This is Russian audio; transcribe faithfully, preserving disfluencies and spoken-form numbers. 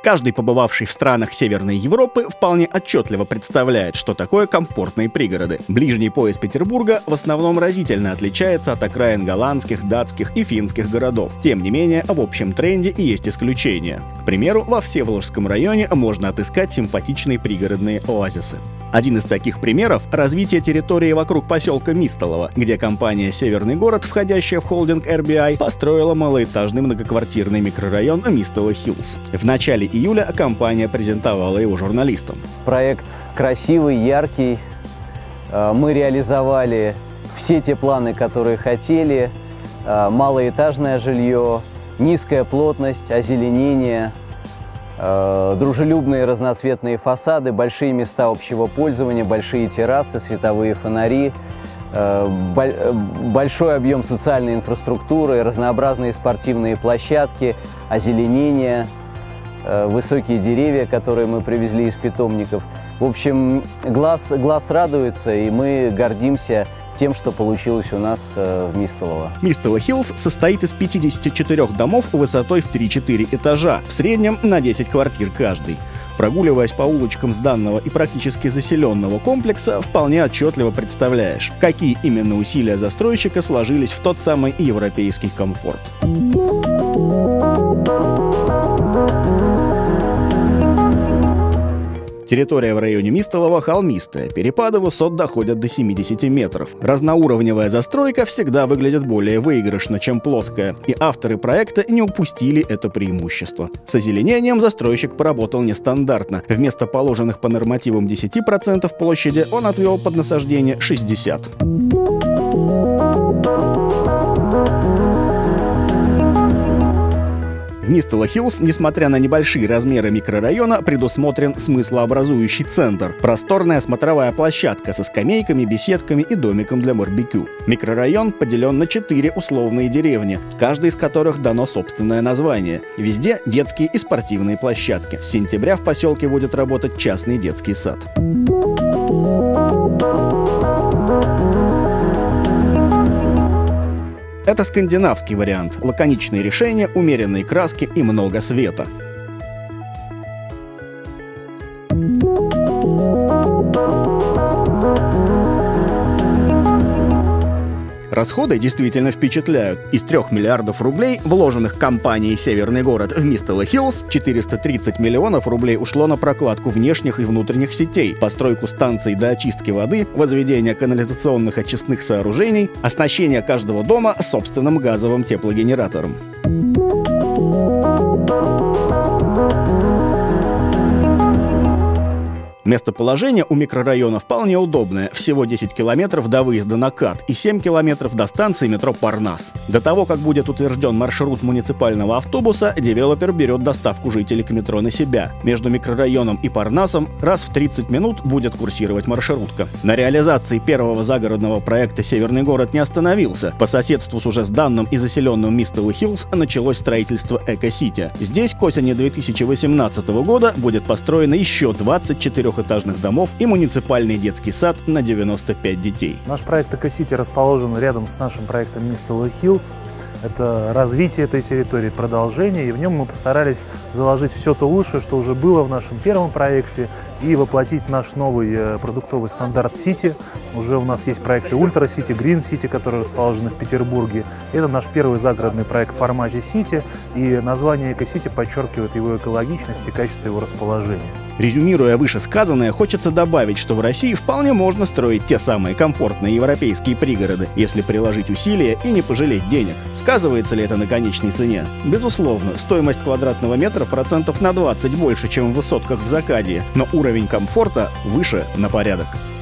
Каждый, побывавший в странах Северной Европы, вполне отчетливо представляет, что такое комфортные пригороды. Ближний пояс Петербурга в основном разительно отличается от окраин голландских, датских и финских городов. Тем не менее, в общем тренде и есть исключения. К примеру, во Всеволожском районе можно отыскать симпатичные пригородные оазисы. Один из таких примеров – развитие территории вокруг поселка Мистолово, где компания «Северный город», входящая в холдинг эр би ай, построила малоэтажный многоквартирный микрорайон Мистолово Хиллз. В начале июля компания презентовала его журналистам. Проект красивый, яркий. Мы реализовали все те планы, которые хотели. Малоэтажное жилье, низкая плотность, озеленение, дружелюбные разноцветные фасады, большие места общего пользования, большие террасы, световые фонари, большой объем социальной инфраструктуры, разнообразные спортивные площадки, озеленение, высокие деревья, которые мы привезли из питомников. В общем, глаз, глаз радуется, и мы гордимся тем, что получилось у нас в Мистолово. Мистолово Хиллз состоит из пятидесяти четырёх домов высотой в три-четыре этажа, в среднем на десять квартир каждый. Прогуливаясь по улочкам сданного и практически заселенного комплекса, вполне отчетливо представляешь, какие именно усилия застройщика сложились в тот самый европейский комфорт. Территория в районе Мистолово холмистая, перепады высот доходят до семидесяти метров. Разноуровневая застройка всегда выглядит более выигрышно, чем плоская, и авторы проекта не упустили это преимущество. С озеленением застройщик поработал нестандартно. Вместо положенных по нормативам десяти процентов площади он отвел под насаждение шестьдесят процентов. В Мистолово Хиллз, несмотря на небольшие размеры микрорайона, предусмотрен смыслообразующий центр – просторная смотровая площадка со скамейками, беседками и домиком для барбекю. Микрорайон поделен на четыре условные деревни, каждой из которых дано собственное название. Везде детские и спортивные площадки. С сентября в поселке будет работать частный детский сад. Это скандинавский вариант. Лаконичные решения, умеренные краски и много света. Расходы действительно впечатляют. Из трех миллиардов рублей, вложенных компанией «Северный город» в Мистолово Хиллз, четыреста тридцать миллионов рублей ушло на прокладку внешних и внутренних сетей, постройку станций до очистки воды, возведение канализационных очистных сооружений, оснащение каждого дома собственным газовым теплогенератором. Местоположение у микрорайона вполне удобное, всего десять километров до выезда на КАТ и семь километров до станции метро Парнас. До того, как будет утвержден маршрут муниципального автобуса, девелопер берет доставку жителей к метро на себя. Между микрорайоном и Парнасом раз в тридцать минут будет курсировать маршрутка. На реализации первого загородного проекта «Северный город» не остановился. По соседству с уже сданным и заселенным Мистолово Хиллз началось строительство Эко-Сити. Здесь к осени две тысячи восемнадцатого года будет построено еще двадцать четырехэтажных домов и муниципальный детский сад на девяносто пять детей. Наш проект Эко-Сити расположен рядом с нашим проектом Мистолово Хиллз. Это развитие этой территории, продолжение, и в нем мы постарались заложить все то лучшее, что уже было в нашем первом проекте, и воплотить наш новый продуктовый стандарт Сити. Уже у нас есть проекты Ультра Сити, Грин Сити, которые расположены в Петербурге. Это наш первый загородный проект в формате Сити, и название Эко-Сити подчеркивает его экологичность и качество его расположения. Резюмируя вышесказанное, хочется добавить, что в России вполне можно строить те самые комфортные европейские пригороды, если приложить усилия и не пожалеть денег. Сказывается ли это на конечной цене? Безусловно, стоимость квадратного метра процентов на двадцать больше, чем в высотках в Закадье, но уровень комфорта выше на порядок.